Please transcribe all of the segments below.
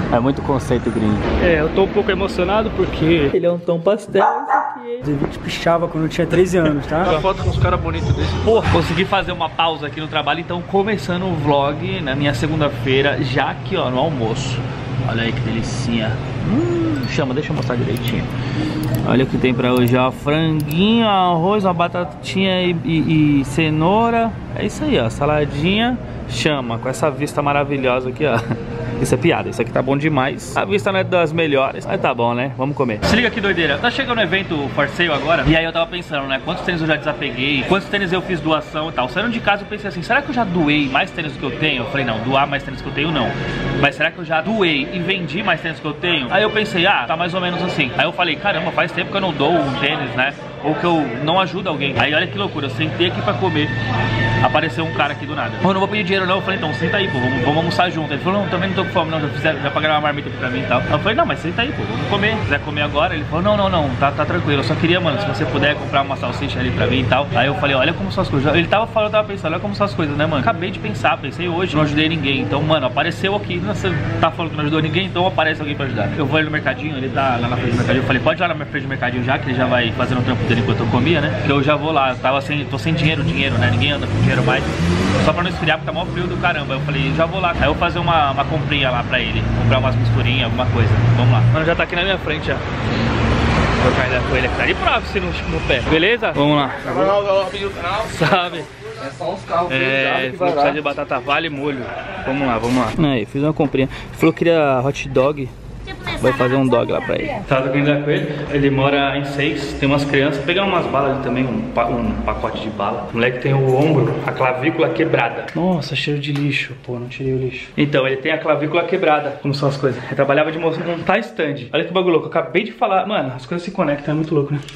É muito conceito gringo. É, eu tô um pouco emocionado porque ele é um tom pastel, isso aqui. O vídeo pichava quando eu tinha 13 anos, tá? Uma foto com os caras bonitos desse. Porra, consegui fazer uma pausa aqui no trabalho, então começando o vlog na minha segunda-feira, já aqui ó, no almoço. Olha aí que delicinha. Chama, deixa eu mostrar direitinho. Olha o que tem pra hoje, ó. Franguinho, arroz, uma batatinha e cenoura. É isso aí, ó. Saladinha. Chama, com essa vista maravilhosa aqui, ó. Isso é piada, isso aqui tá bom demais. A vista não é das melhores, mas tá bom, né? Vamos comer. Se liga que doideira. Tá chegando o evento For Sale agora. E aí eu tava pensando, né? Quantos tênis eu já desapeguei, quantos tênis eu fiz doação e tal. Saindo de casa eu pensei assim, será que eu já doei mais tênis do que eu tenho? Eu falei, não, doar mais tênis que eu tenho não. Mas será que eu já doei e vendi mais tênis que eu tenho? Aí eu pensei, ah, tá mais ou menos assim. Aí eu falei, caramba, faz tempo que eu não dou um tênis, né? Ou que eu não ajudo alguém. Aí olha que loucura, eu sentei aqui pra comer. Apareceu um cara aqui do nada. Eu não vou pedir dinheiro não. Eu falei, então senta aí, pô, vamos almoçar junto. Ele falou, não, também não tô com fome não, já pagaram uma marmita aqui pra mim e tal. Eu falei, não, mas senta aí, pô, vamos comer. Se quiser comer agora. Ele falou, não, tá tranquilo. Eu só queria, mano, se você puder comprar uma salsicha ali pra mim e tal. Aí eu falei, olha como são as coisas. Ele tava falando, eu tava pensando, olha como são as coisas, né, mano? Acabei de pensar, pensei hoje, não ajudei ninguém. Então, mano, apareceu aqui. Você tá falando que não ajudou ninguém, então aparece alguém pra ajudar. Eu vou ali no mercadinho, ele tá lá na frente do mercadinho. Eu falei, pode ir lá na frente do mercadinho já, que ele já vai fazendo o trampo dele enquanto eu comia, né? Que eu já vou lá, tô sem dinheiro, né? Ninguém anda com dinheiro mais. Só pra não esfriar, porque tá mó frio do caramba. Eu falei, já vou lá. Aí eu vou fazer uma comprinha lá pra ele. Comprar umas misturinhas, alguma coisa. Vamos lá. Mano, já tá aqui na minha frente já. Vou trocar ideia com ele aqui. Tá de prova se no pé. Beleza? Vamos lá. Sabe? É só uns carros ele falou que precisa de batata vale e molho. Vamos lá. Aí, fiz uma comprinha. Ele falou que queria hot dog. Vai fazer um dog lá pra ele. Tava trocando ideia com ele. Ele mora em 6, tem umas crianças. Pegando umas balas ali também, um pacote de bala. O moleque tem o ombro, a clavícula quebrada. Nossa, cheiro de lixo. Pô, não tirei o lixo. Então, ele tem a clavícula quebrada. Como são as coisas? Ele trabalhava de montar stand. Olha que bagulho louco, eu acabei de falar. Mano, as coisas se conectam, é muito louco, né?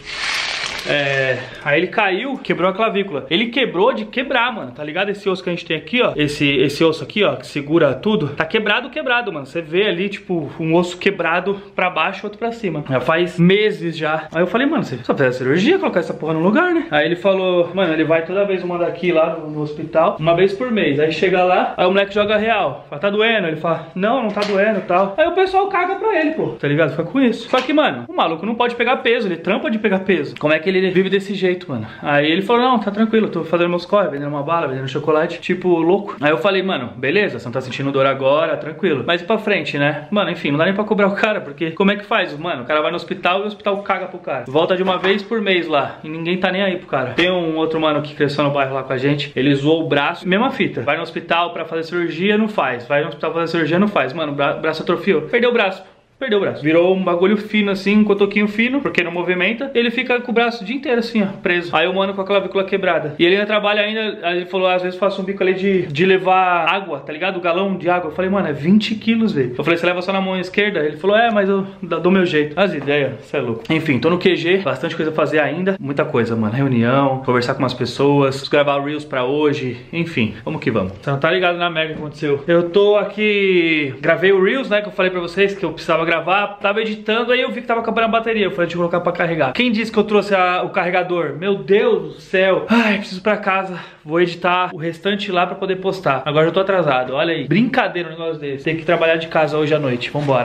Aí ele caiu, quebrou a clavícula. Ele quebrou de quebrar, mano, tá ligado? Esse osso que a gente tem aqui, ó, esse osso aqui, ó, que segura tudo, tá quebrado, mano. Você vê ali, tipo, um osso quebrado pra baixo, outro pra cima. Já faz meses já. Aí eu falei, mano, você só fez a cirurgia, colocar essa porra no lugar, né? Aí ele falou, mano, ele vai toda vez mandar aqui lá no hospital, uma vez por mês. Aí chega lá, aí o moleque joga real. Fala, tá doendo? Ele fala, não tá doendo e tal. Aí o pessoal caga pra ele, pô, tá ligado? Fica com isso. Só que, mano, o maluco não pode pegar peso, ele trampa de pegar peso. Como é que ele vive desse jeito, mano? Aí ele falou, não, tá tranquilo, eu tô fazendo meus corre, vendendo uma bala, vendendo chocolate, tipo, louco. Aí eu falei, mano, beleza, você não tá sentindo dor agora, tranquilo. Mas e pra frente, né? Mano, enfim, não dá nem pra cobrar o cara, porque como é que faz? Mano, o cara vai no hospital e o hospital caga pro cara. Volta de uma vez por mês lá, e ninguém tá nem aí pro cara. Tem um outro mano que cresceu no bairro lá com a gente, ele zoou o braço, mesma fita. Vai no hospital pra fazer cirurgia, não faz. Vai no hospital pra fazer cirurgia, não faz. Mano, o braço atrofiou, perdeu o braço. Perdeu o braço. Virou um bagulho fino assim, um cotoquinho fino, porque não movimenta. Ele fica com o braço o dia inteiro assim, ó, preso. Aí o mano com a clavícula quebrada. E ele ainda trabalha ainda, aí ele falou, às vezes faço um bico ali de levar água, tá ligado? O galão de água. Eu falei, mano, é 20 quilos, velho. Eu falei, você leva só na mão esquerda? Ele falou, mas eu dou meu jeito. As ideias, você é louco. Enfim, tô no QG, bastante coisa a fazer ainda. Muita coisa, mano. Reunião, conversar com umas pessoas, gravar Reels pra hoje. Enfim, vamos que vamos. Você não tá ligado na merda que aconteceu. Eu tô aqui, gravei o Reels, né, que eu falei pra vocês que eu precisava gravar. Tava editando, aí eu vi que tava acabando a bateria. Eu falei, deixa eu colocar pra carregar. Quem disse que eu trouxe o carregador? Meu Deus do céu. Ai, preciso ir pra casa. Vou editar o restante lá pra poder postar. Agora eu tô atrasado, olha aí. Brincadeira um negócio desse. Tem que trabalhar de casa hoje à noite. Vambora.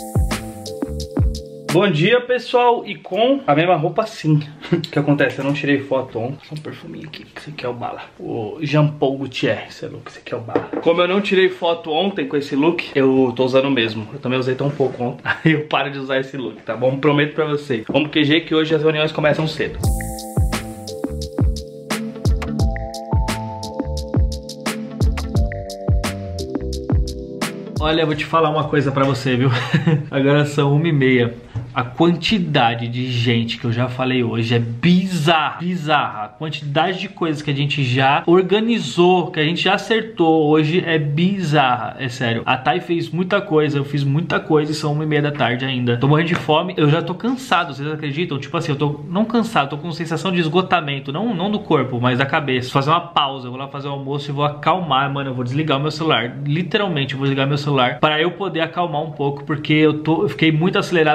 Bom dia, pessoal, e com a mesma roupa sim. O que acontece? Eu não tirei foto ontem. Só um perfuminho aqui, que esse aqui é o bala. O Jean Paul Gaultier, esse é louco, esse aqui é o bala. Como eu não tirei foto ontem com esse look, eu tô usando mesmo. Eu também usei tão pouco ontem. Aí eu paro de usar esse look, tá bom? Prometo pra vocês. Vamos pro QG que hoje as reuniões começam cedo. Olha, eu vou te falar uma coisa pra você, viu? Agora são 1h30. A quantidade de gente que eu já falei hoje é bizarra, bizarra. A quantidade de coisas que a gente já organizou, que a gente já acertou hoje é bizarra, é sério. A Thay fez muita coisa, eu fiz muita coisa e são 1h30 da tarde ainda. Tô morrendo de fome, eu já tô cansado, vocês acreditam? Tipo assim, eu tô não cansado, tô com sensação de esgotamento, não do corpo, mas da cabeça. Vou fazer uma pausa, eu vou lá fazer o almoço e vou acalmar, mano. Eu vou desligar o meu celular, literalmente eu vou desligar meu celular para eu poder acalmar um pouco, porque eu fiquei muito acelerado durante muito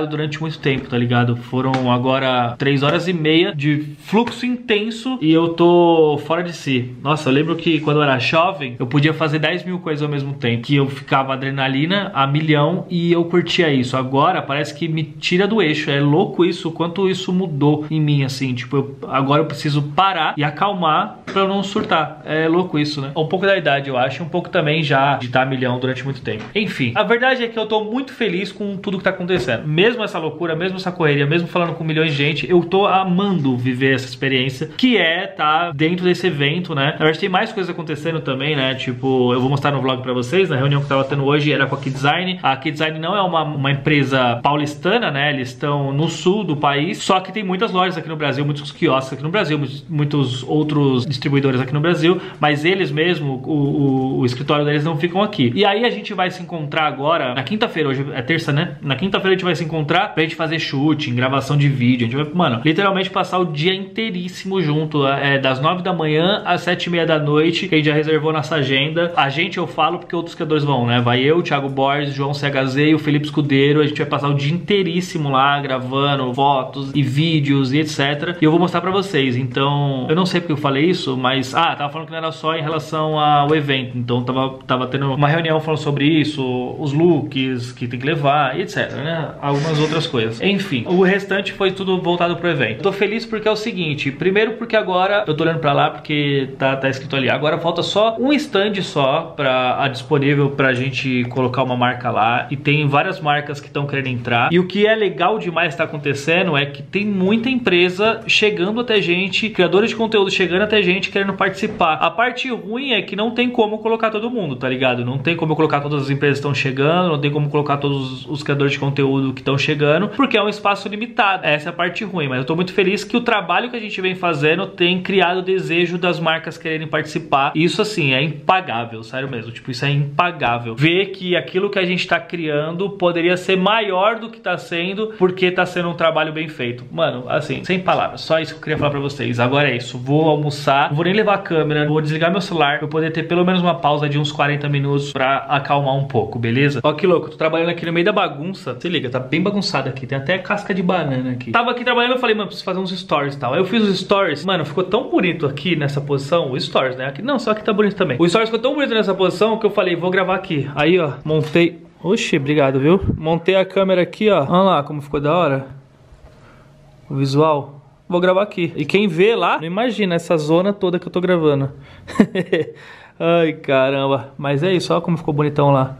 muito tempo, tá ligado? Foram agora 3 horas e meia de fluxo intenso e eu tô fora de si. Nossa, eu lembro que quando eu era jovem, eu podia fazer 10 mil coisas ao mesmo tempo, que eu ficava adrenalina a milhão e eu curtia isso. Agora parece que me tira do eixo. É louco isso, o quanto isso mudou em mim, assim, tipo, agora eu preciso parar e acalmar pra eu não surtar. É louco isso, né? Um pouco da idade, eu acho, um pouco também já de estar a milhão durante muito tempo. Enfim, a verdade é que eu tô muito feliz com tudo que tá acontecendo. Mesmo essa loucura, mesmo essa correria, mesmo falando com milhões de gente, eu tô amando viver essa experiência, que é tá dentro desse evento, né? Na verdade tem mais coisas acontecendo também, né? Tipo, eu vou mostrar no vlog pra vocês, na reunião que eu tava tendo hoje era com a KeyDesign. A KeyDesign não é uma empresa paulistana, né? Eles estão no sul do país, só que tem muitas lojas aqui no Brasil, muitos quiosques aqui no Brasil, muitos outros distribuidores aqui no Brasil, mas eles mesmo, o escritório deles não ficam aqui. E aí a gente vai se encontrar agora, na quinta-feira, hoje é terça, né? Na quinta-feira a gente vai se encontrar pra gente fazer shooting, gravação de vídeo, a gente vai, mano, literalmente passar o dia inteiríssimo junto, das 9 da manhã às 7h30 da noite, que a gente já reservou nossa agenda. A gente, eu falo porque outros criadores vão, né? Vai eu, o Thiago Borges, João CHZ e o Felipe Escudeiro. A gente vai passar o dia inteiríssimo lá, gravando fotos e vídeos e etc. E eu vou mostrar pra vocês. Então, eu não sei porque eu falei isso, mas... Ah, tava falando que não era só em relação ao evento. Então, tava tendo uma reunião falando sobre isso, os looks que tem que levar e etc, né? Algumas outras coisas. Enfim, o restante foi tudo voltado pro evento. Tô feliz porque é o seguinte. Primeiro porque agora, eu tô olhando pra lá porque tá escrito ali. Agora falta só um stand só disponível pra gente colocar uma marca lá. E tem várias marcas que estão querendo entrar. E o que é legal demais tá acontecendo é que tem muita empresa chegando até gente, criadores de conteúdo chegando até gente querendo participar. A parte ruim é que não tem como colocar todo mundo, tá ligado? Não tem como colocar todas as empresas que estão chegando, não tem como colocar todos os criadores de conteúdo que estão chegando, porque é um espaço limitado. Essa é a parte ruim, mas eu tô muito feliz que o trabalho que a gente vem fazendo tem criado o desejo das marcas quererem participar. E isso, assim, é impagável, sério mesmo. Tipo, isso é impagável. Ver que aquilo que a gente tá criando poderia ser maior do que tá sendo, porque tá sendo um trabalho bem feito. Mano, assim, sem palavras. Só isso que eu queria falar pra vocês. Agora é isso. Vou almoçar, não vou nem levar a câmera, vou desligar meu celular pra eu poder ter pelo menos uma pausa de uns 40 minutos pra acalmar um pouco, beleza? Ó que louco, tô trabalhando aqui no meio da bagunça. Se liga, tá bem bagunçado aqui. Tem até casca de banana aqui. Tava aqui trabalhando, eu falei, mano, preciso fazer uns stories e tal. Aí eu fiz os stories. Mano, ficou tão bonito aqui nessa posição. O stories, né? Aqui, não, só que tá bonito também. O stories ficou tão bonito nessa posição que eu falei, vou gravar aqui. Aí, ó, montei... Oxi, obrigado, viu? Montei a câmera aqui, ó. Olha lá como ficou da hora. O visual. Vou gravar aqui. E quem vê lá, não imagina essa zona toda que eu tô gravando. Ai, caramba. Mas é isso, olha como ficou bonitão lá.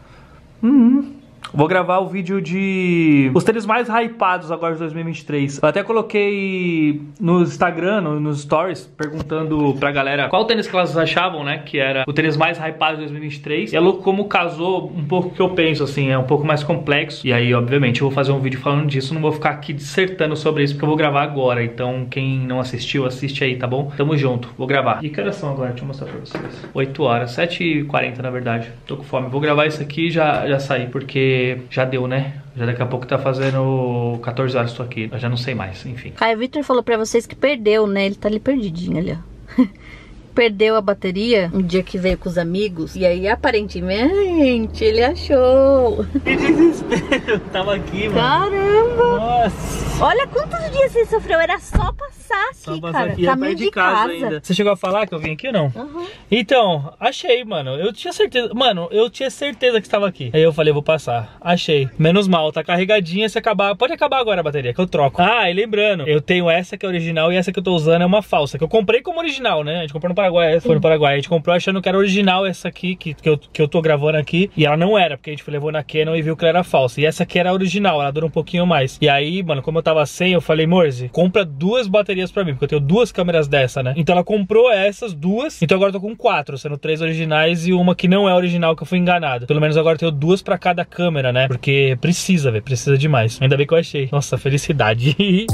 Vou gravar o vídeo de os tênis mais hypados agora de 2023. Eu até coloquei no Instagram, nos stories, perguntando pra galera qual tênis que elas achavam, né, que era o tênis mais hypado de 2023. E é louco como casou um pouco o que eu penso, assim, é um pouco mais complexo. E aí, obviamente, eu vou fazer um vídeo falando disso. Não vou ficar aqui dissertando sobre isso, porque eu vou gravar agora. Então, quem não assistiu, assiste aí, tá bom? Tamo junto, vou gravar. E que horas são agora? Deixa eu mostrar pra vocês. 8 horas, 7h40 na verdade. Tô com fome. Vou gravar isso aqui e já sair, porque já deu, né? Já daqui a pouco tá fazendo 14 horas tô aqui. Eu já não sei mais, enfim. Caio Victor falou pra vocês que perdeu, né? Ele tá ali perdidinho ali, ó. Perdeu a bateria um dia que veio com os amigos. E aí, aparentemente, ele achou. Que desespero. Tava aqui, mano. Caramba! Nossa! Olha quantos dias você sofreu. Era só passar aqui, só passar cara. Aqui, caminho de casa ainda. Você chegou a falar que eu vim aqui ou não? Então, achei, mano. Eu tinha certeza. Mano, eu tinha certeza que estava aqui. Aí eu falei, vou passar. Achei. Menos mal, tá carregadinha. Se acabar, pode acabar agora a bateria, que eu troco. Ah, e lembrando, eu tenho essa que é original e essa que eu tô usando é uma falsa. Que eu comprei como original, né? A gente comprou no Paraguai, essa foi no Paraguai. A gente comprou achando que era original essa aqui, que eu tô gravando aqui. E ela não era, porque a gente levou na Canon e viu que ela era falsa. E essa aqui era original, ela dura um pouquinho mais. E aí, mano, como eu tava sem, eu falei, Morze, compra 2 baterias pra mim, porque eu tenho 2 câmeras dessa, né? Então ela comprou essas 2, então agora eu tô com 4, sendo 3 originais e uma que não é original, que eu fui enganado. Pelo menos agora eu tenho 2 pra cada câmera, né? Porque precisa, velho, precisa demais. Ainda bem que eu achei. Nossa, felicidade.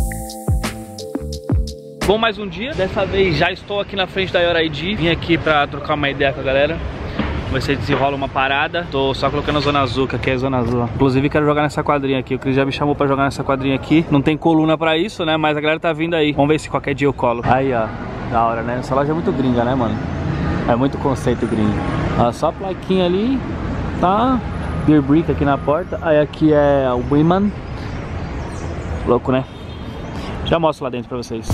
Bom, mais um dia. Dessa vez já estou aqui na frente da Your ID. Vim aqui pra trocar uma ideia com a galera. Ver se desenrola uma parada. Tô só colocando a zona azul, que aqui é a zona azul. Inclusive quero jogar nessa quadrinha aqui. O Cris já me chamou pra jogar nessa quadrinha aqui. Não tem coluna pra isso, né? Mas a galera tá vindo aí. Vamos ver se qualquer dia eu colo. Aí, ó. Da hora, né? Essa loja é muito gringa, né, mano? É muito conceito gringo. Ó, só a plaquinha ali. Tá? Beer Brick aqui na porta. Aí aqui é o Wiman. Louco, né? Já mostro lá dentro pra vocês.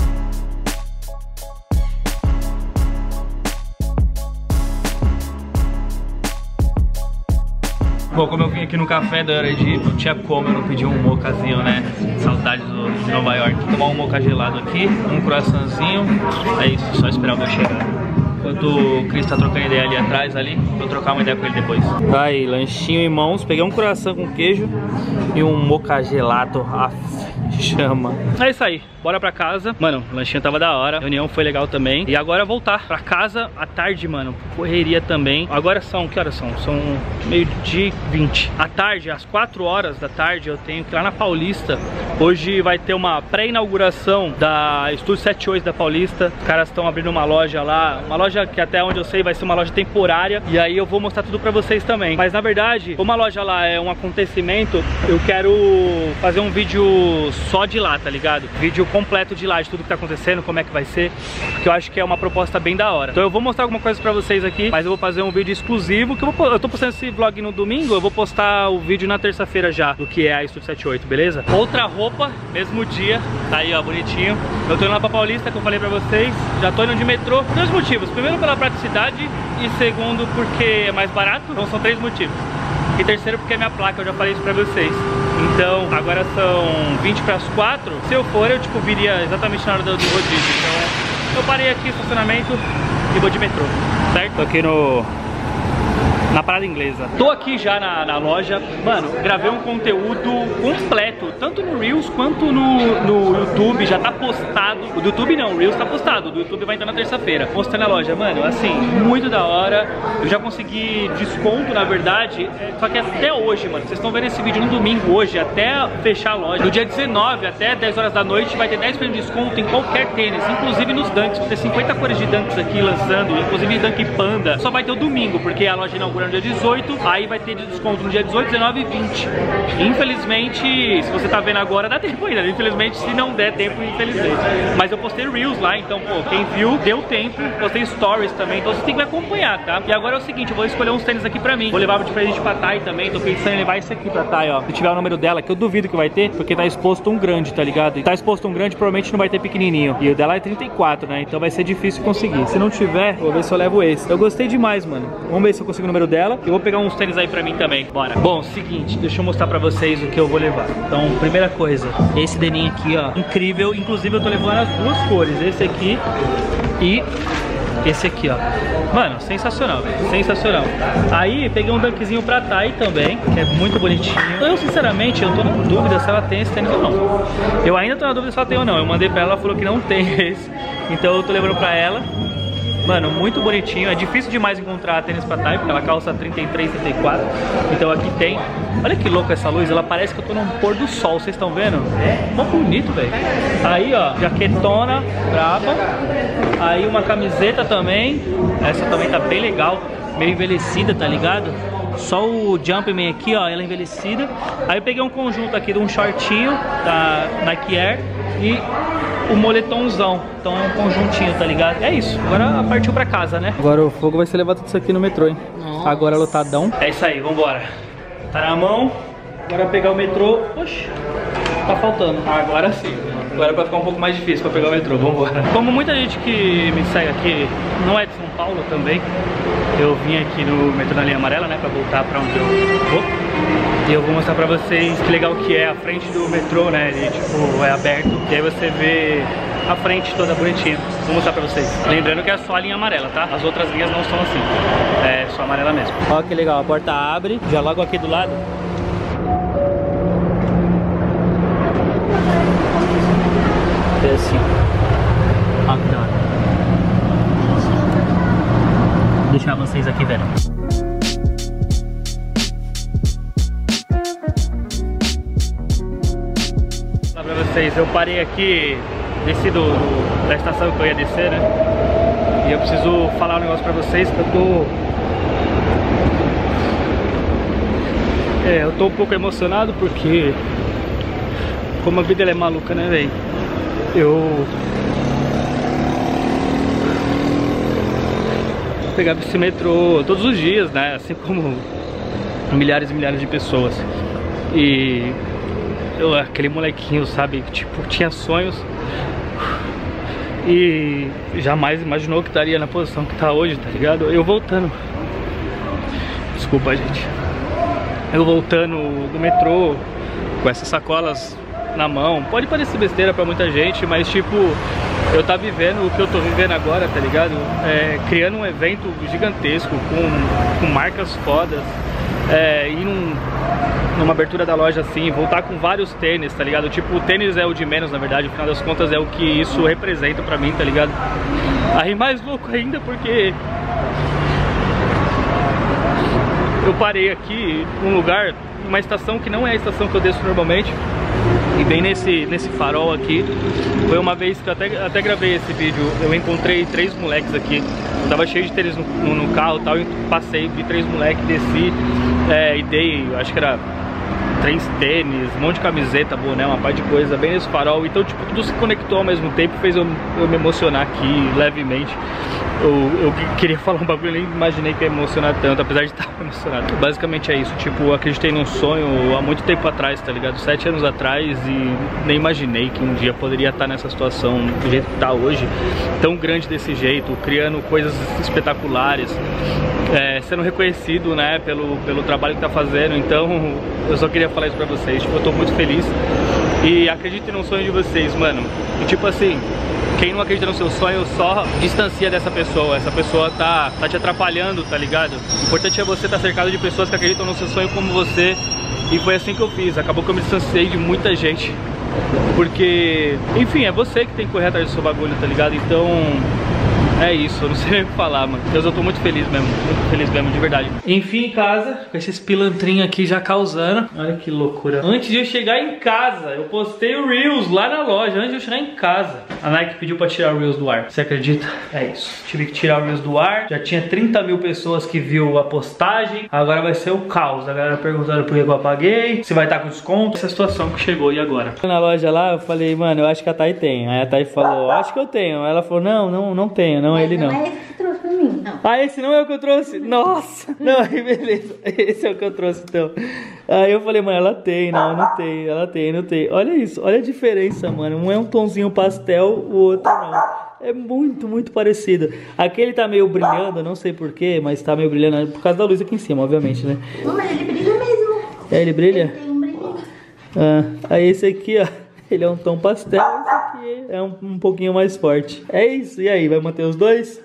Bom, como eu vim aqui no café da Hora de não tinha como eu não pedir um mocazinho, né? Saudades de Nova York. Vou tomar um moca gelado aqui, um croissantzinho. É isso, só esperar o meu chegar. Enquanto o Cris tá trocando ideia ali atrás, vou trocar uma ideia com ele depois. Aí, lanchinho em mãos. Peguei um croissant com queijo e um moca gelado. Chama. É isso aí, bora pra casa. Mano, o lanchinho tava da hora, a reunião foi legal também. E agora voltar pra casa à tarde, mano. Correria também. Agora são, que horas são? São meio-dia e 20. À tarde, às 4 horas da tarde, eu tenho que ir lá na Paulista. Hoje vai ter uma pré-inauguração da Estúdio 78 da Paulista. Os caras estão abrindo uma loja lá. Uma loja que até onde eu sei vai ser uma loja temporária. E aí eu vou mostrar tudo pra vocês também. Mas na verdade, como a loja lá é um acontecimento, eu quero fazer um vídeo só de lá, tá ligado? Vídeo completo de lá, de tudo que tá acontecendo, como é que vai ser, porque eu acho que é uma proposta bem da hora. Então eu vou mostrar alguma coisa pra vocês aqui, mas eu vou fazer um vídeo exclusivo, que eu tô postando esse vlog no domingo, eu vou postar o vídeo na terça-feira já, do que é a Estúdio 78, beleza? Outra roupa, mesmo dia, tá aí ó, bonitinho. Eu tô indo lá pra Paulista, que eu falei pra vocês, já tô indo de metrô, por 2 motivos. Primeiro pela praticidade e segundo porque é mais barato, então são 3 motivos. E terceiro porque é minha placa, eu já falei isso pra vocês. Então, agora são 20 para as 4. Se eu for, eu tipo viria exatamente na hora do rodízio. Então, eu parei aqui no estacionamento e vou de metrô, certo? Tô aqui na parada inglesa. Tô aqui já na loja. Mano, gravei um conteúdo completo, tanto no Reels quanto no YouTube. Já tá postado. O do YouTube não, o Reels tá postado. O do YouTube vai entrar na terça-feira. Mostrando a loja, mano, assim, muito da hora. Eu já consegui desconto, na verdade. Só que até hoje, mano, vocês estão vendo esse vídeo no domingo hoje, até fechar a loja. No dia 19, até 10 horas da noite, vai ter 10% de desconto em qualquer tênis, inclusive nos Dunks. Vai ter 50 cores de Dunks aqui lançando, inclusive Dunk Panda. Só vai ter o domingo, porque a loja inaugura no dia 18, aí vai ter desconto no dia 18, 19 e 20. Infelizmente, se você tá vendo agora, dá tempo ainda. Infelizmente, se não der tempo, infelizmente. Mas eu postei Reels lá, então, pô, quem viu, deu tempo. Postei Stories também, então você tem que me acompanhar, tá? E agora é o seguinte, eu vou escolher uns tênis aqui pra mim. Vou levar de presente pra Thay também, tô pensando em levar esse aqui pra Thay, ó. Se tiver o número dela, que eu duvido que vai ter, porque tá exposto um grande, tá ligado? E tá exposto um grande, provavelmente não vai ter pequenininho. E o dela é 34, né? Então vai ser difícil conseguir. Se não tiver, vou ver se eu levo esse. Eu gostei demais, mano. Vamos ver se eu consigo o número dela. Eu vou pegar uns tênis aí pra mim também. Bora. Bom, seguinte, deixa eu mostrar pra vocês o que eu vou levar. Então, primeira coisa, esse denim aqui, ó, incrível. Inclusive eu tô levando as 2 cores, esse aqui e esse aqui, ó. Mano, sensacional, sensacional. Aí, peguei um dunkzinho pra Thay também, que é muito bonitinho. Eu, sinceramente, eu tô na dúvida se ela tem esse tênis ou não. Eu ainda tô na dúvida se ela tem ou não. Eu mandei pra ela, ela falou que não tem esse. Então eu tô levando pra ela. Mano, muito bonitinho. É difícil demais encontrar tênis pra Thay, porque ela calça 33, 34. Então aqui tem. Olha que louco essa luz. Ela parece que eu tô num pôr do sol. Vocês estão vendo? É mó bonito, velho. Aí, ó, jaquetona braba. Aí uma camiseta também. Essa também tá bem legal. Meio envelhecida, tá ligado? Só o Jumpman aqui, ó, ela é envelhecida. Aí eu peguei um conjunto aqui de um shortinho da Nike Air e o moletomzão. Então é um conjuntinho, tá ligado? É isso, agora partiu pra casa, né? Agora o fogo vai ser levado tudo isso aqui no metrô, hein? Nossa. Agora lotadão. É isso aí, vambora. Tá na mão, agora pegar o metrô. Oxi, tá faltando. Agora sim. Agora vai ficar um pouco mais difícil pra pegar o metrô, vambora. Como muita gente que me segue aqui não é de São Paulo também, eu vim aqui no metrô da linha amarela, né, pra voltar pra onde eu vou. E eu vou mostrar pra vocês que legal que é a frente do metrô, né, ele tipo é aberto. E aí você vê a frente toda bonitinha. Vou mostrar pra vocês. Lembrando que é só a linha amarela, tá? As outras linhas não são assim, é só amarela mesmo. Olha que legal, a porta abre, já logo aqui do lado. É assim. Ó, que da hora. Vou deixar vocês aqui vendo. Vou falar pra vocês, eu parei aqui, desci da estação que eu ia descer, né? E eu preciso falar um negócio pra vocês que eu tô um pouco emocionado porque como a vida ela é maluca, né, velho? Eu pegava esse metrô todos os dias, né? Assim como milhares e milhares de pessoas. E aquele molequinho, sabe, que tipo, tinha sonhos e jamais imaginou que estaria na posição que tá hoje, tá ligado? Eu voltando, desculpa, gente, eu voltando do metrô com essas sacolas na mão, pode parecer besteira pra muita gente, mas tipo, eu tá vivendo o que eu tô vivendo agora, tá ligado? Criando um evento gigantesco, com marcas fodas, ir numa abertura da loja assim, voltar com vários tênis, tá ligado? Tipo, o tênis é o de menos, na verdade, no final das contas é o que isso representa pra mim, tá ligado? Aí mais louco ainda porque eu parei aqui num lugar, uma estação que não é a estação que eu desço normalmente, e bem nesse farol aqui, foi uma vez que eu até gravei esse vídeo, eu encontrei 3 moleques aqui, eu tava cheio de tênis no carro e tal, e passei, vi 3 moleques, desci, e dei, acho que era 3 tênis, um monte de camiseta, boné, uma par de coisa, bem nesse farol, então tipo, tudo se conectou ao mesmo tempo, fez eu me emocionar aqui, levemente. Eu queria falar um bagulho, eu nem imaginei que ia emocionar tanto, apesar de estar emocionado. Basicamente é isso, tipo, eu acreditei num sonho há muito tempo atrás, tá ligado? 7 anos atrás, e nem imaginei que um dia poderia estar nessa situação do jeito que tá hoje, tão grande desse jeito, criando coisas espetaculares, sendo reconhecido, né, pelo trabalho que tá fazendo. Então, eu só queria falar isso pra vocês, tipo, eu tô muito feliz e acreditem no sonho de vocês, mano. E tipo assim, quem não acredita no seu sonho só distancia dessa pessoa. Essa pessoa tá te atrapalhando, tá ligado? O importante é você estar cercado de pessoas que acreditam no seu sonho como você. E foi assim que eu fiz. Acabou que eu me distanciei de muita gente, porque, enfim, é você que tem que correr atrás do seu bagulho, tá ligado? Então, é isso, eu não sei nem o que falar, mano. Deus, eu tô muito feliz mesmo, de verdade. Enfim, em casa, com esses pilantrinhos aqui já causando. Olha que loucura. Antes de eu chegar em casa, eu postei o Reels lá na loja, antes de eu chegar em casa. A Nike pediu pra tirar o Reels do ar. Você acredita? É isso. Tive que tirar o Reels do ar. Já tinha 30 mil pessoas que viu a postagem. Agora vai ser o caos. A galera perguntando por que eu apaguei, se vai estar com desconto. Essa situação que chegou, e agora? Na loja lá, eu falei, mano, eu acho que a Thay tem. Aí a Thay falou, acho que eu tenho. Aí ela falou, não tenho, não, ele não. Não é esse que trouxe pra mim, não. Ah, esse não é o que eu trouxe? Nossa! Não, aí beleza. Esse é o que eu trouxe, então. Aí eu falei, mano, ela tem, não tem. Ela tem, não tem. Olha isso, olha a diferença, mano. Um é um tonzinho pastel, o outro não. É muito parecido. Aquele tá meio brilhando, não sei porquê, mas tá meio brilhando por causa da luz aqui em cima, obviamente, né? Não, mas ele brilha mesmo. Ele brilha? Ele tem um brilhinho. Aí esse aqui, ó, ele é um tom pastel, esse aqui é um pouquinho mais forte. É isso, e aí, vai manter os dois?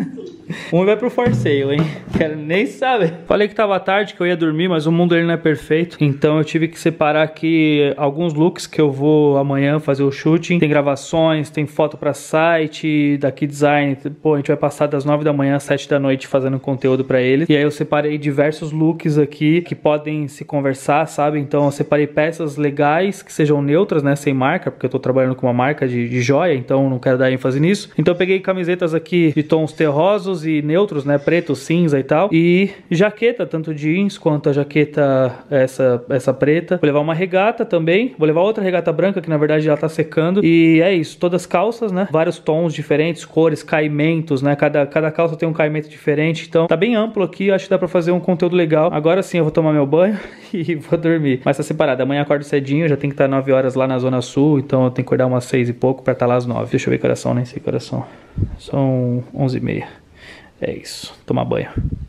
Um vai pro for sale, hein? Quero nem saber. Falei que tava tarde, que eu ia dormir, mas o mundo ele não é perfeito. Então eu tive que separar aqui alguns looks que eu vou amanhã fazer o shooting. Tem gravações, tem foto pra site, daqui design. Pô, a gente vai passar das 9 da manhã às 7 da noite fazendo conteúdo pra eles. E aí eu separei diversos looks aqui que podem se conversar, sabe? Então eu separei peças legais que sejam neutras, né? Sem marca, porque eu tô trabalhando com uma marca de joia, então não quero dar ênfase nisso. Então eu peguei camisetas aqui de tons terrosos e neutros, né, preto, cinza e tal, e jaqueta, tanto jeans quanto a jaqueta essa preta. Vou levar uma regata também, vou levar outra regata branca que na verdade ela tá secando, e é isso, todas calças, né, vários tons diferentes, cores, caimentos, né, cada calça tem um caimento diferente, então tá bem amplo aqui, acho que dá pra fazer um conteúdo legal. Agora sim eu vou tomar meu banho e vou dormir, mas tá separado, amanhã acordo cedinho, já tem que estar 9 horas lá na Zona Sul, então eu tenho que acordar umas 6 e pouco pra estar lá às 9. Deixa eu ver coração, nem sei coração. São 11h30. É isso, tomar banho.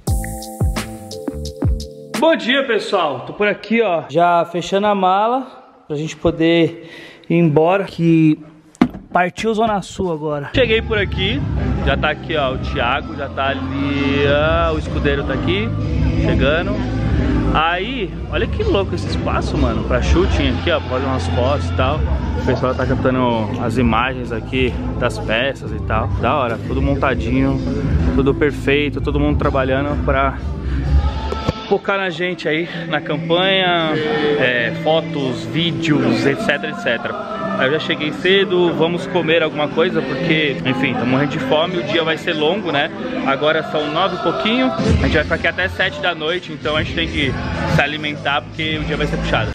Bom dia, pessoal. Tô por aqui, ó, já fechando a mala pra gente poder ir embora, que partiu Zona Sul agora. Cheguei por aqui, já tá aqui, ó, o Thiago, já tá ali, ó, o escudeiro tá aqui, chegando. Aí, olha que louco esse espaço, mano, pra shooting aqui, ó, pra fazer umas fotos e tal. O pessoal tá captando as imagens aqui das peças e tal. Da hora, tudo montadinho, tudo perfeito, todo mundo trabalhando pra focar na gente aí, na campanha, fotos, vídeos, etc, etc. Aí eu já cheguei cedo, vamos comer alguma coisa, porque, enfim, tô morrendo de fome, o dia vai ser longo, né? Agora são 9 e pouquinho, a gente vai ficar aqui até 7 da noite, então a gente tem que se alimentar, porque o dia vai ser puxado.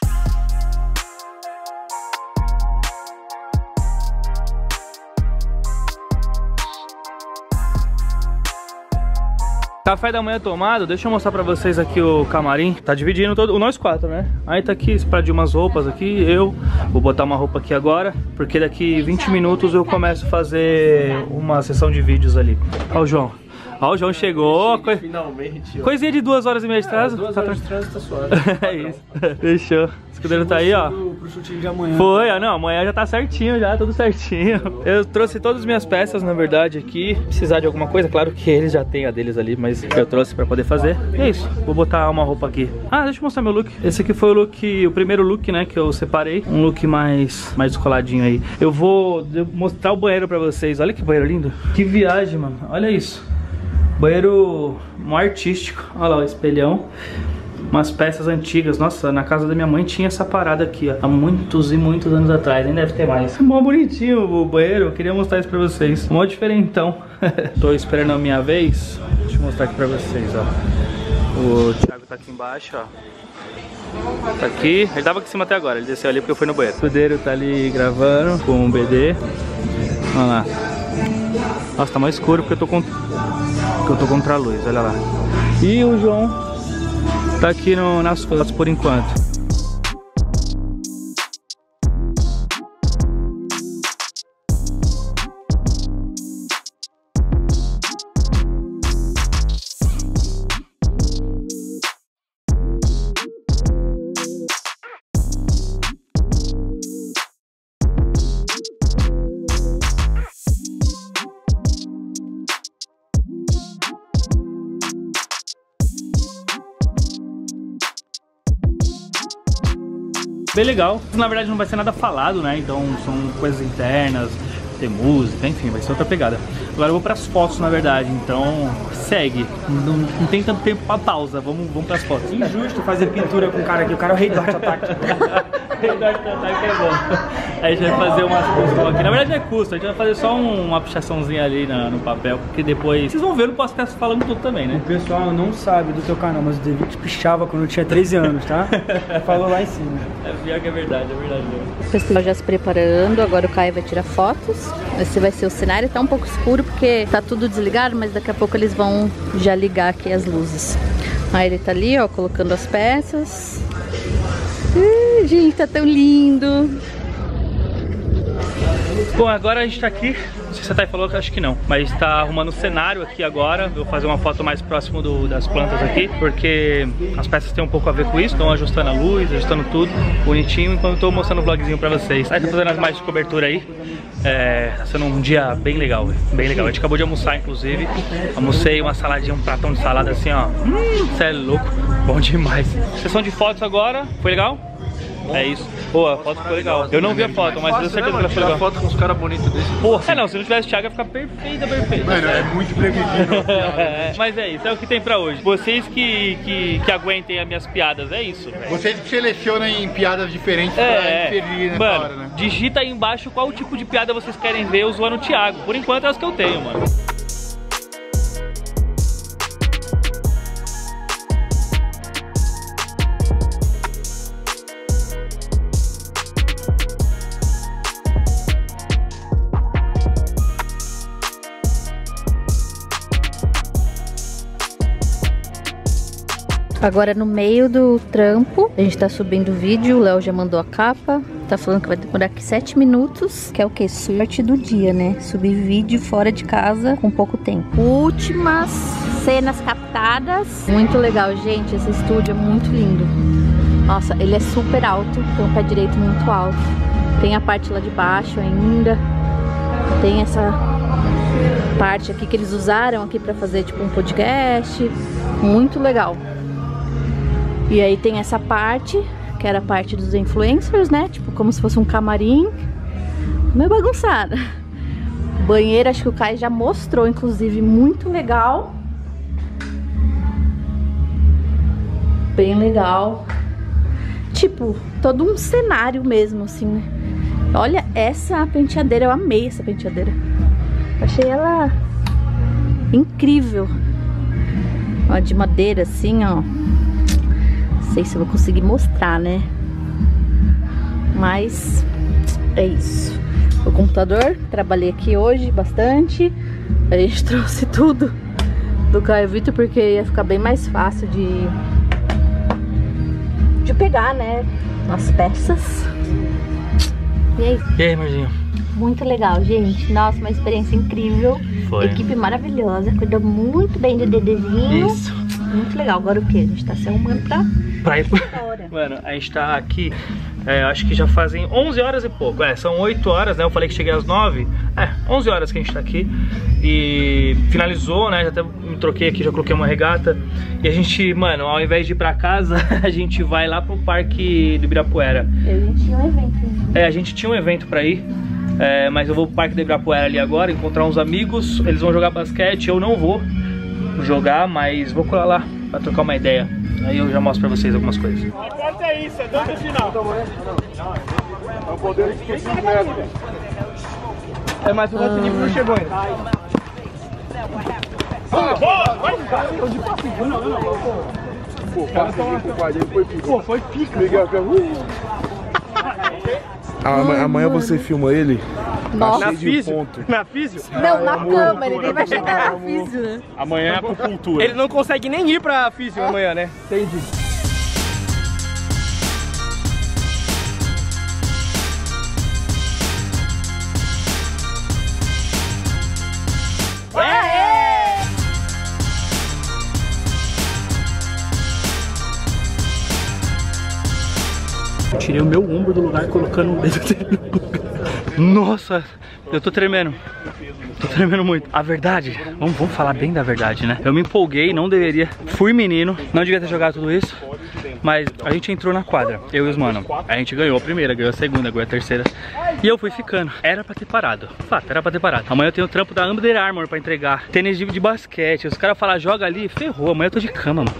Café da manhã tomado, deixa eu mostrar pra vocês aqui o camarim. Tá dividindo todo, nós quatro, né? Aí tá aqui, espalhado umas roupas aqui, eu vou botar uma roupa aqui agora, porque daqui 20 minutos eu começo a fazer uma sessão de vídeos ali. Ó o João. Ó, o João chegou. Finalmente. Coisinha de 2h30 de trânsito. 2 horas de trânsito tá suave. É isso. Fechou. O escudeiro tá aí, ó. Pro chutinho de amanhã. Foi, não, amanhã já tá certinho, já, tudo certinho. Eu trouxe todas as minhas peças, na verdade, aqui. Precisar de alguma coisa, claro que eles já têm a deles ali, mas eu trouxe pra poder fazer. E é isso, vou botar uma roupa aqui. Ah, deixa eu mostrar meu look. Esse aqui foi o primeiro look, né, que eu separei. Um look mais descoladinho aí. Eu vou mostrar o banheiro pra vocês. Olha que banheiro lindo. Que viagem, mano. Olha isso. Banheiro artístico. Olha lá o espelhão. Umas peças antigas. Nossa, na casa da minha mãe tinha essa parada aqui, ó, há muitos e muitos anos atrás. Nem deve ter mais. Mó bonitinho o banheiro. Eu queria mostrar isso pra vocês. Mó diferentão. Tô esperando a minha vez. Deixa eu mostrar aqui pra vocês, ó. O Thiago tá aqui embaixo, ó. Tá aqui. Ele tava aqui em cima até agora. Ele desceu ali porque eu fui no banheiro. O escudeiro tá ali gravando com o BD. Olha lá. Nossa, tá mais escuro porque eu tô contra a luz, olha lá. E o João tá aqui nas fotos por enquanto. Bem legal. Na verdade não vai ser nada falado, né? Então são coisas internas, tem música, enfim, vai ser outra pegada. Agora eu vou pras fotos, na verdade, então segue. Não tem tanto tempo pra pausa, vamos pras fotos. Injusto fazer pintura com o cara aqui, o cara é o rei do arte ataque. Rei do arte ataque é bom. Aí a gente vai fazer umas custom aqui. Na verdade não é custom, a gente vai fazer só uma pichaçãozinha ali no papel, porque depois vocês vão ver no podcast falando tudo também, né? O pessoal não sabe do teu canal, mas o David te pichava quando eu tinha 13 anos, tá? Falou lá em cima. É pior que é verdade, é verdade. O pessoal já se preparando, agora o Caio vai tirar fotos. Esse vai ser o cenário, tá um pouco escuro porque tá tudo desligado, mas daqui a pouco eles vão já ligar aqui as luzes. Aí ele tá ali, ó, colocando as peças. Gente, tá tão lindo. Bom, agora a gente tá aqui, não sei se a Thay falou, que acho que não, mas tá arrumando o cenário aqui agora. Vou fazer uma foto mais próximo das plantas aqui, porque as peças têm um pouco a ver com isso. Estão ajustando a luz, ajustando tudo bonitinho, enquanto eu tô mostrando o vlogzinho pra vocês. Aí tá fazendo as mais de cobertura aí. Tá sendo um dia bem legal, bem legal. A gente acabou de almoçar, inclusive. Almocei uma saladinha, um pratão de salada assim, ó. Cê é louco, bom demais. Sessão de fotos agora, foi legal? É isso. Pô, a foto ficou legal. Eu não vi a foto, mas tenho certeza que ela foi legal. Foto com os caras bonitos desse. Porra, não, se não tivesse o Thiago ia ficar perfeita. Mano, é muito preguiçoso. Mas é isso, é o que tem pra hoje. Vocês que aguentem as minhas piadas, é isso. Vocês que selecionam em piadas diferentes pra inserir nessa hora, né? Digita aí embaixo qual tipo de piada vocês querem ver eu zoando o Thiago. Por enquanto é as que eu tenho, mano. Agora no meio do trampo, a gente tá subindo o vídeo, o Léo já mandou a capa, tá falando que vai demorar aqui 7 minutos, que é o que? Sorte do dia, né? Subir vídeo fora de casa com pouco tempo. Últimas cenas captadas. Muito legal, gente, esse estúdio é muito lindo. Nossa, ele é super alto, tem um pé direito muito alto. Tem a parte lá de baixo ainda. Tem essa parte aqui que eles usaram aqui pra fazer tipo um podcast. Muito legal. E aí tem essa parte, que era a parte dos influencers, né? Tipo, como se fosse um camarim. Meio bagunçada. Banheiro, acho que o Caio já mostrou, inclusive, muito legal. Bem legal. Tipo, todo um cenário mesmo, assim, né? Olha essa penteadeira, eu amei essa penteadeira. Achei ela incrível. Ó, de madeira, assim, ó. Não sei se eu vou conseguir mostrar, né? Mas é isso. O computador, trabalhei aqui hoje bastante. A gente trouxe tudo do Caio Vitor, porque ia ficar bem mais fácil de pegar, né, as peças. E aí, Marzinho? Muito legal, gente. Nossa, uma experiência incrível. Foi. Equipe maravilhosa, cuidou muito bem do Dedezinho. Isso. Muito legal. Agora o que? A gente tá se arrumando pra ir fora. Mano, a gente tá aqui, acho que já fazem 11 horas e pouco. São 8 horas, né? Eu falei que cheguei às 9. 11 horas que a gente tá aqui. E finalizou, né? Já até me troquei aqui, já coloquei uma regata. E a gente, mano, ao invés de ir pra casa, a gente vai lá pro parque do Ibirapuera. A gente tinha um evento. A gente tinha um evento pra ir. Mas eu vou pro parque do Ibirapuera ali agora, encontrar uns amigos. Eles vão jogar basquete, eu não vou jogar, mas vou colar lá pra trocar uma ideia. Aí eu já mostro pra vocês algumas coisas. O importa é isso, é dando o final. É o poder de 15 metros. Mas o Ratinho não chegou ainda. Boa! Vai! Tô de passe. Não. Pô, o cara tá uma... Pô, foi pica. Miguel, amanhã você filma ele? Nossa. Na físio? Na físio? Não, na cama, ninguém vai chegar na físio, né? Amanhã é acupuntura. Ele não consegue nem ir pra físio amanhã, né? Entendi. Eu tirei o meu ombro do lugar colocando o dedo dele no lugar. Nossa, eu tô tremendo. Tô tremendo muito. A verdade, vamos falar bem da verdade, né? Eu me empolguei, não deveria. Fui menino, não devia ter jogado tudo isso. Mas a gente entrou na quadra, eu e os mano. A gente ganhou a primeira, ganhou a segunda, ganhou a terceira. E eu fui ficando. Era pra ter parado. Fato, era pra ter parado. Amanhã eu tenho o trampo da Under Armour pra entregar. Tênis de basquete. Os caras falam, joga ali, ferrou. Amanhã eu tô de cama, mano.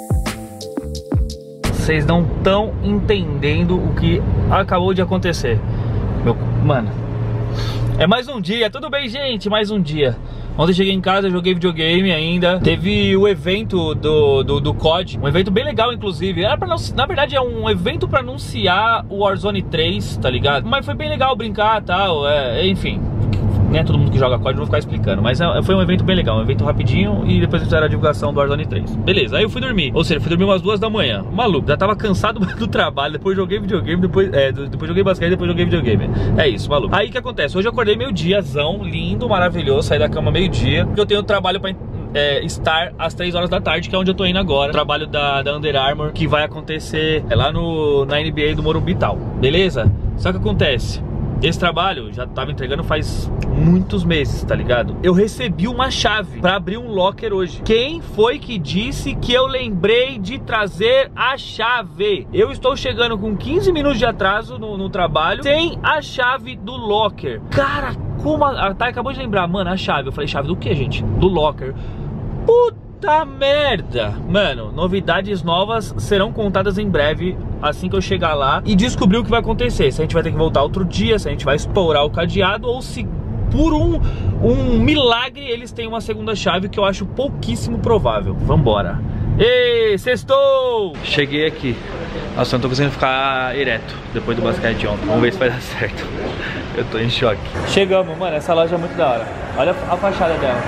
Vocês não estão entendendo o que acabou de acontecer. Mano, é mais um dia, tudo bem, gente? Mais um dia. Ontem eu cheguei em casa, joguei videogame ainda. Teve o evento do COD, um evento bem legal, inclusive. Era pra, na verdade é um evento pra anunciar o Warzone 3, tá ligado? Mas foi bem legal brincar e tal, enfim. Não é todo mundo que joga COD, não vou ficar explicando. Mas foi um evento bem legal, um evento rapidinho. E depois fizeram a divulgação do Warzone 3. Beleza, aí eu fui dormir. Ou seja, fui dormir umas 2 da manhã. Maluco, já tava cansado do trabalho. Depois joguei videogame, depois joguei basquete, depois joguei videogame. É isso, maluco. Aí o que acontece? Hoje eu acordei meio-diazão, lindo, maravilhoso. Saí da cama meio-dia, porque eu tenho trabalho pra estar às 3 horas da tarde, que é onde eu tô indo agora. Trabalho da Under Armour, que vai acontecer lá na NBA do Morumbi e tal. Beleza? Só que acontece, esse trabalho já tava entregando faz muitos meses, tá ligado? Eu recebi uma chave pra abrir um locker hoje. Quem foi que disse que eu lembrei de trazer a chave? Eu estou chegando com 15 minutos de atraso no trabalho, sem a chave do locker. Cara, como a Thay acabou de lembrar, mano, a chave. Eu falei, chave do que, gente? Do locker. Puta merda. Mano, novidades novas serão contadas em breve, assim que eu chegar lá e descobrir o que vai acontecer. Se a gente vai ter que voltar outro dia, se a gente vai explorar o cadeado, ou se por um milagre eles têm uma segunda chave, que eu acho pouquíssimo provável. Vambora. Ei, sextou! Cheguei aqui. Nossa, eu não tô conseguindo ficar ereto depois do basquete de ontem. Vamos ver se vai dar certo. Eu tô em choque. Chegamos, mano. Essa loja é muito da hora. Olha a fachada dela.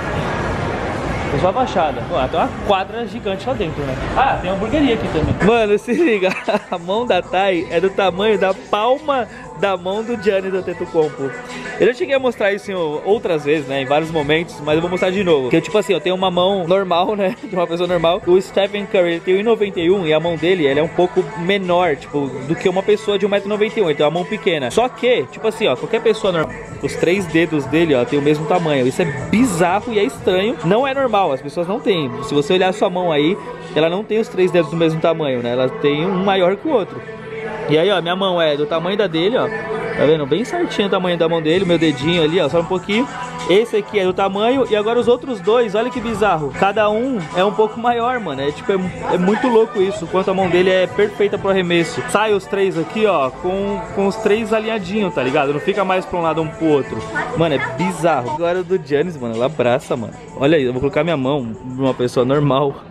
É só a fachada. Pô, tem uma quadra gigante lá dentro, né? Ah, tem uma hamburgueria aqui também. Mano, se liga. A mão da Thay é do tamanho da palma da mão do Giannis Antetokounmpo. Eu já cheguei a mostrar isso outras vezes, né, em vários momentos, mas eu vou mostrar de novo. Que tipo assim, eu tenho uma mão normal, né, de uma pessoa normal. O Stephen Curry, ele tem 1,91 e a mão dele, ela é um pouco menor, tipo, do que uma pessoa de 1,91 m, então é uma mão pequena. Só que, tipo assim, ó, qualquer pessoa normal, os 3 dedos dele, ó, tem o mesmo tamanho. Isso é bizarro e é estranho, não é normal, as pessoas não têm. Se você olhar a sua mão aí, ela não tem os 3 dedos do mesmo tamanho, né, ela tem um maior que o outro. E aí, ó, minha mão é do tamanho da dele, ó. Tá vendo? Bem certinho o tamanho da mão dele, meu dedinho ali, ó, só um pouquinho. Esse aqui é do tamanho, e agora os outros dois, olha que bizarro. Cada um é um pouco maior, mano. É tipo, é muito louco isso, quanto a mão dele é perfeita pro arremesso. Sai os 3 aqui, ó, com os 3 alinhadinhos, tá ligado? Não fica mais pra um lado ou pro outro. Mano, é bizarro. Agora o do Giannis, mano, ela abraça, mano. Olha aí, eu vou colocar minha mão numa pessoa normal.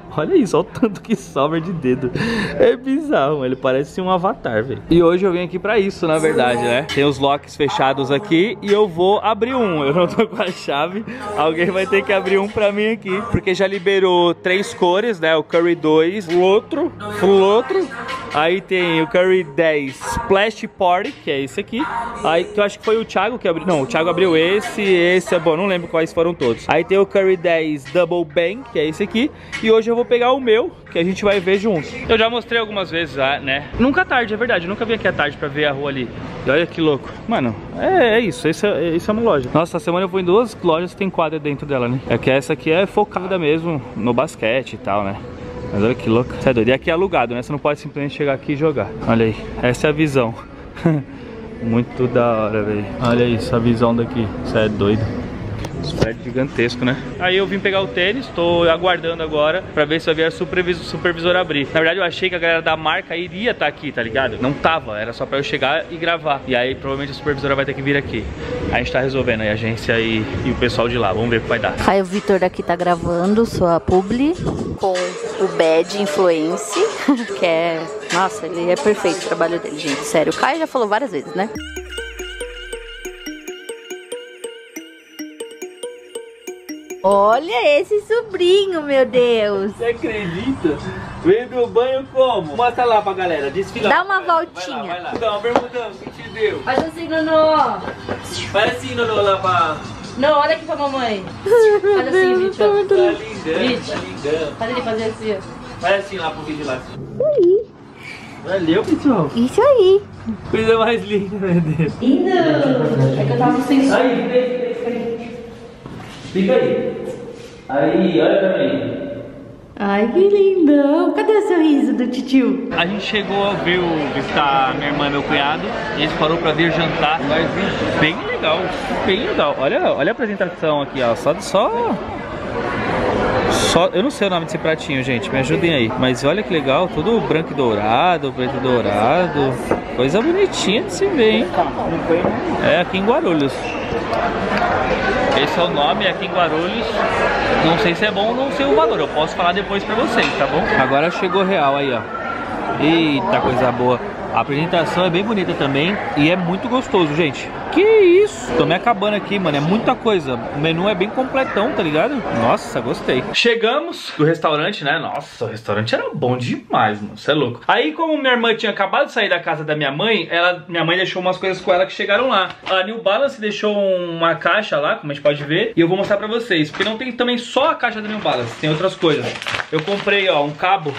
Olha isso, olha o tanto que sobra de dedo. É bizarro, ele parece um avatar, velho. E hoje eu vim aqui pra isso, na verdade, né? Tem os locks fechados aqui e eu vou abrir um. Eu não tô com a chave, alguém vai ter que abrir um pra mim aqui, porque já liberou 3 cores, né? O Curry 2, o outro. Aí tem o Curry 10 Splash Party, que é esse aqui. Aí que eu acho que foi o Thiago que abriu. Não, o Thiago abriu esse é bom, não lembro quais foram todos. Aí tem o Curry 10 Double Bang, que é esse aqui. E hoje eu vou pegar o meu, que a gente vai ver juntos. Eu já mostrei algumas vezes, né? Nunca à tarde, é verdade. Eu nunca vim aqui à tarde pra ver a rua ali. E olha que louco. Mano, é isso. Isso é uma loja. Nossa, essa semana eu vou em 2 lojas que tem quadra dentro dela, né? É que essa aqui é focada mesmo no basquete e tal, né? Mas olha que louco. Você é doido. E aqui é alugado, né? Você não pode simplesmente chegar aqui e jogar. Olha aí. Essa é a visão. Muito da hora, velho. Olha isso, a visão daqui. Você é doido. Esse prédio gigantesco, né? Aí eu vim pegar o tênis, tô aguardando agora pra ver se vai vir a supervisor abrir. Na verdade eu achei que a galera da marca iria estar aqui, tá ligado? Não tava, era só pra eu chegar e gravar. E aí provavelmente a supervisora vai ter que vir aqui. A gente tá resolvendo aí, a agência e o pessoal de lá, vamos ver o que vai dar. Aí o Vitor daqui tá gravando sua publi com o Bad Influence, que é... Nossa, ele é perfeito o trabalho dele, gente, sério. O Caio já falou várias vezes, né? Olha esse sobrinho, meu Deus. Você acredita? Veio do banho como? Mostra lá pra galera, desfila. Dá uma voltinha. Vai lá. Não, bermudão, o que te deu? Faz assim, Nonô. Faz assim, Nonô, lá pra... Não, olha aqui pra mamãe. Faz assim, Vitor. Tá lindão, tá lindão. Faz ele fazer assim, ó. Faz assim lá pro vídeo lá. Isso aí. Valeu, pessoal. Isso aí. Coisa mais linda, meu Deus. Lindo. É que eu tava sem som. Aí, fica aí. Aí, olha pra mim. Ai, que lindão. Cadê o sorriso do titio? A gente chegou a ver visitar minha irmã e meu cunhado. E eles parou pra vir jantar. Bem legal, bem legal. Olha a apresentação aqui, ó. Só, eu não sei o nome desse pratinho, gente, me ajudem aí. Mas olha que legal, tudo branco e dourado, preto e dourado. Coisa bonitinha de se ver, hein? É aqui em Guarulhos. Esse é o nome, é aqui em Guarulhos. Não sei se é bom ou não sei o valor, eu posso falar depois pra vocês, tá bom? Agora chegou real aí, ó. Eita, coisa boa. A apresentação é bem bonita também e é muito gostoso, gente. Que isso? Tô me acabando aqui, mano. É muita coisa. O menu é bem completão, tá ligado? Nossa, gostei. Chegamos do restaurante, né? Nossa, o restaurante era bom demais, mano. Você é louco. Aí, como minha irmã tinha acabado de sair da casa da minha mãe, minha mãe deixou umas coisas com ela que chegaram lá. A New Balance deixou uma caixa lá, como a gente pode ver. E eu vou mostrar pra vocês. Porque não tem também só a caixa da New Balance. Tem outras coisas. Eu comprei, ó, um cabo.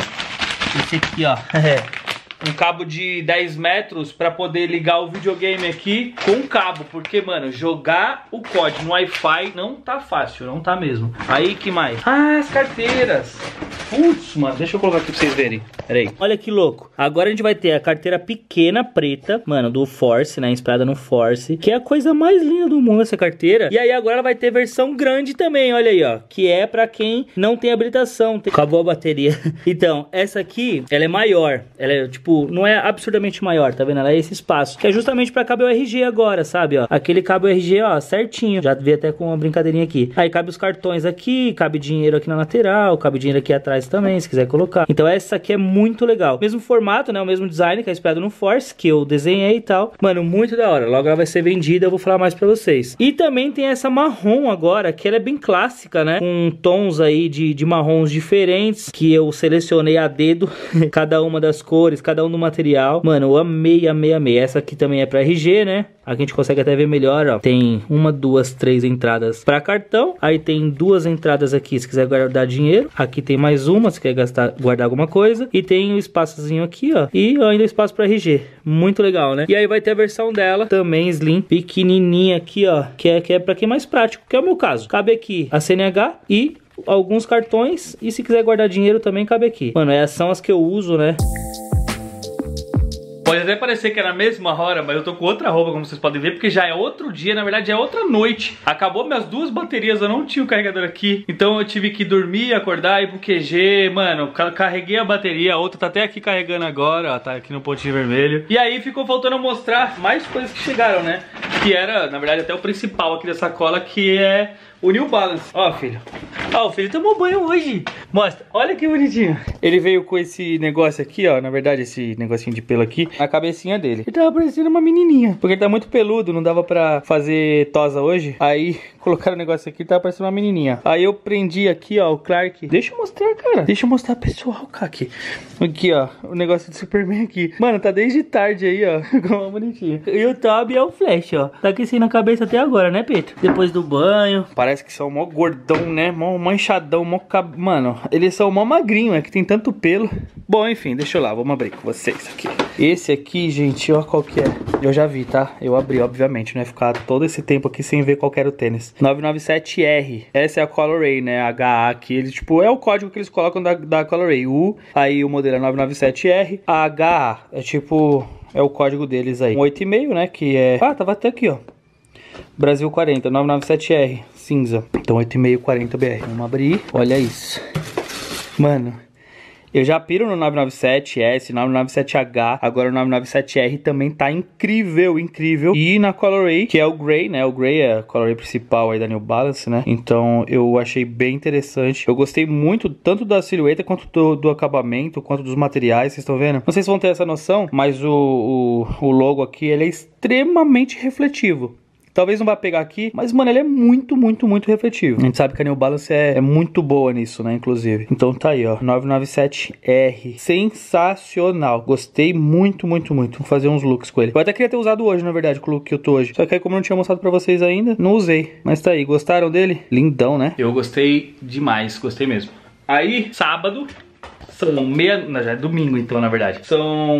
Esse aqui, ó. Um cabo de 10 metros pra poder ligar o videogame aqui com um cabo. Porque, mano, jogar o COD no Wi-Fi não tá fácil, não tá mesmo. Aí, que mais? Ah, as carteiras. Putz, mano, deixa eu colocar aqui pra vocês verem. Pera aí. Olha que louco. Agora a gente vai ter a carteira pequena, preta, mano, do Force, né? Inspirada no Force. Que é a coisa mais linda do mundo, essa carteira. E aí agora ela vai ter versão grande também, olha aí, ó. Que é pra quem não tem habilitação. Acabou a bateria. Então, essa aqui, ela é maior. Ela é, tipo, não é absurdamente maior, tá vendo? Ela é esse espaço. Que é justamente pra caber o RG agora, sabe, ó. Aquele cabo RG, ó, certinho. Já vi até com uma brincadeirinha aqui. Aí cabe os cartões aqui, cabe dinheiro aqui na lateral, cabe dinheiro aqui atrás também, se quiser colocar. Então essa aqui é muito legal. Mesmo formato, né? O mesmo design que é inspirado no Force, que eu desenhei e tal. Mano, muito da hora. Logo ela vai ser vendida, eu vou falar mais pra vocês. E também tem essa marrom agora, que ela é bem clássica, né? Com tons aí de marrons diferentes, que eu selecionei a dedo. Cada uma das cores, cada um do material. Mano, eu amei, amei, amei. Essa aqui também é pra RG, né? Aqui a gente consegue até ver melhor, ó. Tem 1, 2, 3 entradas pra cartão. Aí tem 2 entradas aqui se quiser guardar dinheiro. Aqui tem mais uma se quer guardar alguma coisa. E tem o espaçozinho aqui, ó. E ainda o espaço pra RG. Muito legal, né? E aí vai ter a versão dela, também slim, pequenininha aqui, ó. Que é pra quem é mais prático, que é o meu caso. Cabe aqui a CNH e alguns cartões. E se quiser guardar dinheiro também cabe aqui. Mano, essas são as que eu uso, né? Pode até parecer que é na mesma hora, mas eu tô com outra roupa, como vocês podem ver, porque já é outro dia, na verdade é outra noite. Acabou minhas 2 baterias, eu não tinha o carregador aqui, então eu tive que dormir, acordar, ir pro QG, mano, carreguei a bateria, a outra tá até aqui carregando agora, ó, tá aqui no pontinho vermelho. E aí ficou faltando mostrar mais coisas que chegaram, né? Que era, na verdade, até o principal aqui da sacola, que é o New Balance. Ó, filho, Ah, o filho tomou banho hoje. Mostra, olha que bonitinho. Ele veio com esse negócio aqui, ó. Na verdade, esse negocinho de pelo aqui, na cabecinha dele. Ele tava parecendo uma menininha, porque ele tá muito peludo, não dava pra fazer tosa hoje. Aí colocaram o negócio aqui, tava parecendo uma menininha. Aí eu prendi aqui, ó, o Clark. Deixa eu mostrar, cara. Deixa eu mostrar pessoal, Kaki. Aqui, ó, o negócio de Superman aqui. Mano, tá desde tarde aí, ó. Como bonitinho. E o Toby é o Flash, ó. Tá aquecendo a cabeça até agora, né, Pedro? Depois do banho. Parece que são mó gordão, né? Mó manchadão, mó Mano, eles são mó magrinho, é que tem tanto pelo. Bom, enfim, deixa eu lá, vamos abrir com vocês aqui. Esse aqui, gente, ó qual que é. Eu já vi, tá? Eu abri, obviamente, né? Ficar todo esse tempo aqui sem ver qual que era o tênis. 997R. Essa é a Colorway, né? HA aqui. Ele, tipo, é o código que eles colocam da Colorway. Aí o modelo é 997R. A HA é tipo... É o código deles aí. 8,5, né? Que é... Ah, tava até aqui, ó. Brasil 40, 997R. Cinza. Então 8,5, 40 BR. Vamos abrir. Olha isso. Mano... Eu já piro no 997S, 997H, agora o 997R também tá incrível, incrível. E na Colorway, que é o Grey, né? O Grey é a Colorway principal aí da New Balance, né? Então eu achei bem interessante. Eu gostei muito tanto da silhueta quanto do acabamento, quanto dos materiais, vocês estão vendo? Não sei se vão ter essa noção, mas o logo aqui, ele é extremamente refletivo. Talvez não vá pegar aqui, mas, mano, ele é muito, muito, muito refletivo. A gente sabe que a New Balance é muito boa nisso, né, inclusive. Então tá aí, ó, 997R. Sensacional. Gostei muito, muito, muito. Vou fazer uns looks com ele. Eu até queria ter usado hoje, na verdade, com o look que eu tô hoje. Só que aí, como eu não tinha mostrado pra vocês ainda, não usei. Mas tá aí, gostaram dele? Lindão, né? Eu gostei demais, gostei mesmo. Aí, sábado... São já é domingo então, na verdade. São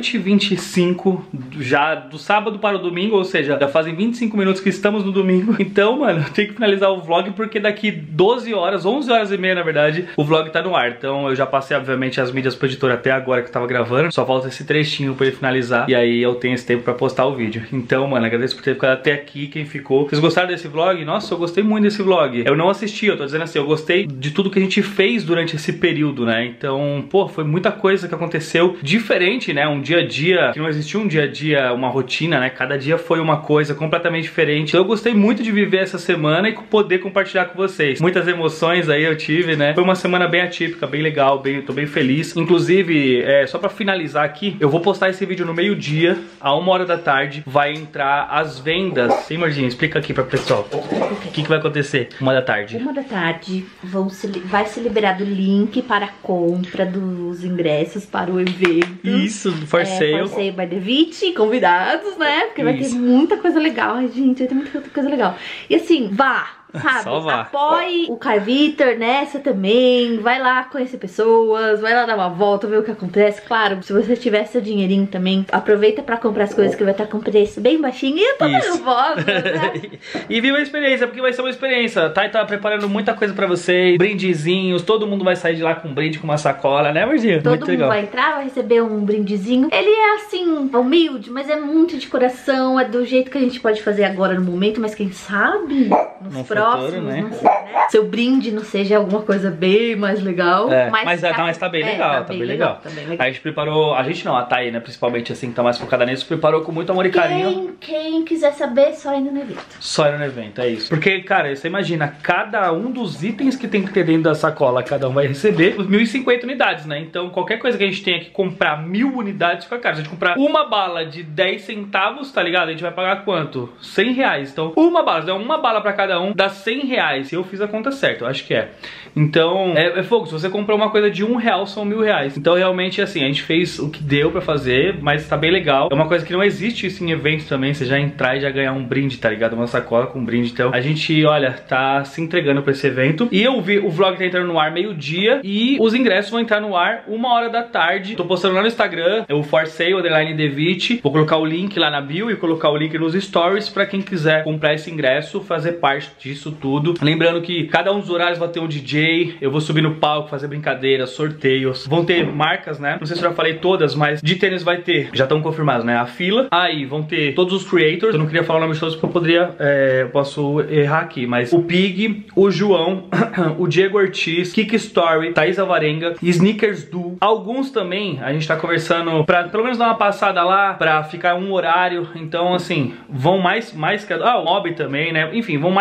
00:25 já do sábado para o domingo, ou seja, já fazem 25 minutos que estamos no domingo. Então, mano, eu tenho que finalizar o vlog porque daqui 12 horas, 11 horas e meia, na verdade, o vlog tá no ar. Então eu já passei, obviamente, as mídias pro editor até agora que eu tava gravando. Só falta esse trechinho pra ele finalizar e aí eu tenho esse tempo pra postar o vídeo. Então, mano, agradeço por ter ficado até aqui, quem ficou. Vocês gostaram desse vlog? Nossa, eu gostei muito desse vlog. Eu não assisti, eu tô dizendo assim, eu gostei de tudo que a gente fez durante esse período, né? Então, pô, foi muita coisa que aconteceu diferente, né? Um dia a dia, que não existia um dia a dia, uma rotina, né? Cada dia foi uma coisa completamente diferente. Então eu gostei muito de viver essa semana e poder compartilhar com vocês. Muitas emoções aí eu tive, né? Foi uma semana bem atípica, bem legal, tô bem feliz. Inclusive, só pra finalizar aqui, eu vou postar esse vídeo no meio-dia, a 1h da tarde, vai entrar as vendas. Sim, Marginha, explica aqui pra pessoal. O que vai acontecer 1h da tarde? 1h da tarde vai ser liberado o link para a compra dos ingressos para o evento. Isso, For Sale. For Sale by Devit, convidados, né? Porque vai ter muita coisa legal. Ai, gente, vai ter muita coisa legal. E assim, vá! Sabe, apoie o Caio Vitor nessa também. Vai lá conhecer pessoas, vai lá dar uma volta, ver o que acontece. Claro, se você tiver seu dinheirinho também, aproveita pra comprar as coisas que vai estar com preço bem baixinho. E eu tô nervosa, né? E viva a experiência, porque vai ser uma experiência. Thay tá preparando muita coisa pra vocês, brindezinhos, todo mundo vai sair de lá com um brinde, com uma sacola, né, Marginha? Todo mundo vai entrar, vai receber um brindezinho. Ele é assim, humilde, mas é muito de coração. É do jeito que a gente pode fazer agora no momento, mas quem sabe nos próximos, né? Não sei, né? Seu brinde não seja alguma coisa bem mais legal. Mas tá bem legal, tá bem legal. A gente preparou, a gente não, a Thay, né, principalmente assim, que tá mais focada nisso, preparou com muito amor e carinho. Quem quiser saber, só indo no evento. Só indo no evento, é isso. Porque, cara, você imagina, cada um dos itens que tem que ter dentro da sacola, cada um vai receber 1050 unidades, né? Então, qualquer coisa que a gente tenha que comprar 1000 unidades fica caro. Se a gente comprar uma bala de 10 centavos, tá ligado? A gente vai pagar quanto? 100 reais. Então, uma bala pra cada um dá 100 reais. Eu fiz a conta certa, eu acho que é. Então, é fogo. Se você comprar uma coisa de R$1, são 1000 reais. Então, realmente, assim, a gente fez o que deu pra fazer, mas tá bem legal. É uma coisa que não existe isso em eventos também. Você já entrar e já ganhar um brinde, tá ligado? Uma sacola com um brinde. Então, a gente, olha, tá se entregando pra esse evento. E eu vi, o vlog tá entrando no ar meio-dia e os ingressos vão entrar no ar 1h da tarde. Tô postando lá no Instagram, o For Sale, _Devit. Vou colocar o link lá na bio e colocar o link nos stories pra quem quiser comprar esse ingresso, fazer parte disso tudo. Lembrando que cada um dos horários vai ter um DJ, eu vou subir no palco, fazer brincadeiras, sorteios, vão ter marcas, né? Não sei se eu já falei todas, mas de tênis vai ter, já estão confirmados, né? A fila, aí vão ter todos os creators, eu não queria falar o nome de todos porque eu poderia, posso errar aqui, mas o Pig, o João, o Diego Ortiz, Kiki Story, Thaís Alvarenga, Sneakers Do, alguns também, a gente tá conversando pra pelo menos dar uma passada lá, pra ficar um horário, então assim, vão mais criadores, o Mob também, né? Enfim, vão mais criadores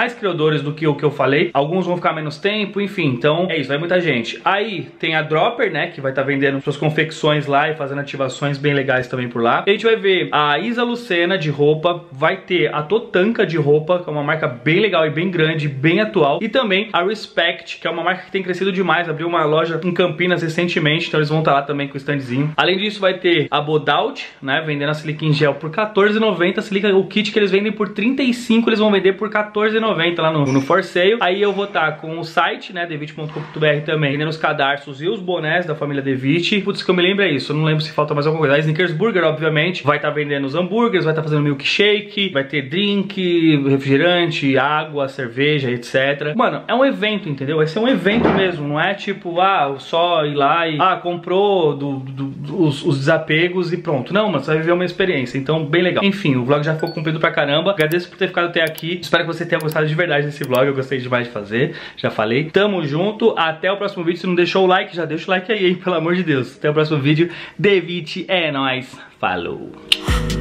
seguidores do que o que eu falei. Alguns vão ficar menos tempo, enfim. Então é isso, vai muita gente. Aí tem a Dropper, né, que vai estar vendendo suas confecções lá e fazendo ativações bem legais também por lá. E a gente vai ver a Isa Lucena de roupa, vai ter a Totanka de roupa, que é uma marca bem legal e bem grande, bem atual. E também a Respect, que é uma marca que tem crescido demais, abriu uma loja em Campinas recentemente, então eles vão estar lá também com o standzinho. Além disso vai ter a Bodout, né, vendendo a silica em gel por R$14,90, o kit que eles vendem por R$35, eles vão vender por R$14,90 lá no For Sale. Aí eu vou estar com o site, né, devit.com.br também, vendendo os cadarços e os bonés da família Devit. Putz, que eu me lembro é isso, eu não lembro se falta mais alguma coisa. A Snickers Burger, obviamente, vai estar vendendo os hambúrgueres, vai estar fazendo milkshake, vai ter drink, refrigerante, água, cerveja, etc. Mano, é um evento, entendeu? Vai ser um evento mesmo, não é tipo, só ir lá e, comprou os desapegos e pronto. Não, mas você vai viver uma experiência, então bem legal. Enfim, o vlog já ficou comprido pra caramba. Agradeço por ter ficado até aqui. Espero que você tenha gostado de verdade desse vlog, eu gostei demais de fazer, já falei. Tamo junto, até o próximo vídeo. Se não deixou o like, já deixa o like aí, hein, pelo amor de Deus. Até o próximo vídeo. Devit é nóis. Falou.